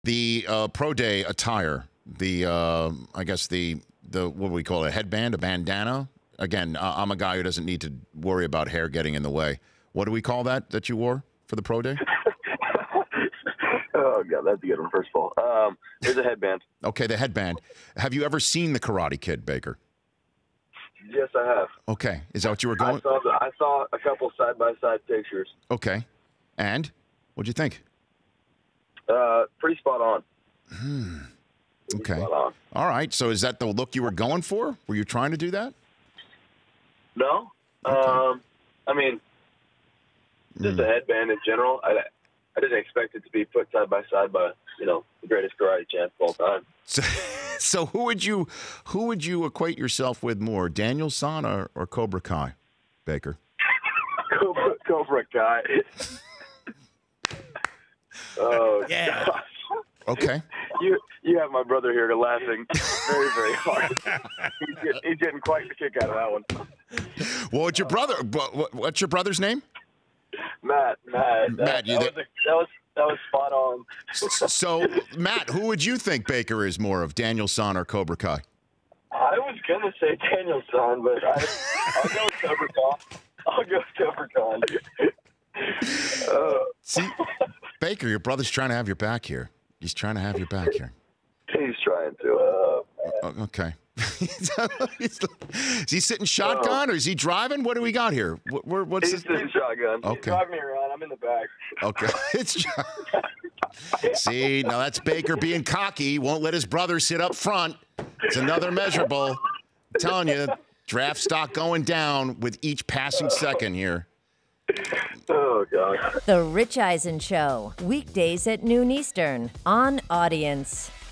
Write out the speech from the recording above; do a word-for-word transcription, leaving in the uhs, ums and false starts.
The uh, pro day attire, the uh, I guess the the what do we call it, a headband, a bandana. Again, uh, I'm a guy who doesn't need to worry about hair getting in the way. What do we call that that you wore for the pro day? Oh, God, that's a good one, first of all. Um, there's a headband. Okay, the headband. Have you ever seen The Karate Kid, Baker? Yes, I have. Okay. Is that what you were going? I saw, the, I saw a couple side-by-side pictures. Okay. And? What'd you think? Uh, pretty spot on. Hmm. Pretty Okay. Spot on. All right. So is that the look you were going for? Were you trying to do that? No. Okay. Um, I mean, just Mm. a headband in general. I, I didn't expect it to be put side by side by, you know, the greatest karate champ of all time. So, so who would you who would you equate yourself with more, Daniel San or, or Cobra Kai, Baker? Cobra, Cobra Kai. Oh, Yeah. gosh. Okay. You you have my brother here laughing very, very hard. he's, get, he's getting quite a kick out of that one. Well, what's your brother? What, what's your brother's name? Matt, Matt, Matt, that, you that, there? was a, that was that was spot on. So, Matt, who would you think Baker is more of, Daniel San or Cobra Kai? I was gonna say Danielson, but I, I'll go with Cobra Kai. I'll go with Cobra Kai. Uh, See, Baker, your brother's trying to have your back here. He's trying to have your back here. he's trying to. Uh, Oh, okay. Is he sitting shotgun or is he driving? What do we got here? What, we're, what's he's this? sitting shotgun. He's Okay. driving me around. I'm in the back. Okay. It's See, now that's Baker being cocky. Won't let his brother sit up front. It's another measurable. I'm telling you, draft stock going down with each passing second here. Oh, God. The Rich Eisen Show, weekdays at noon Eastern on Audience.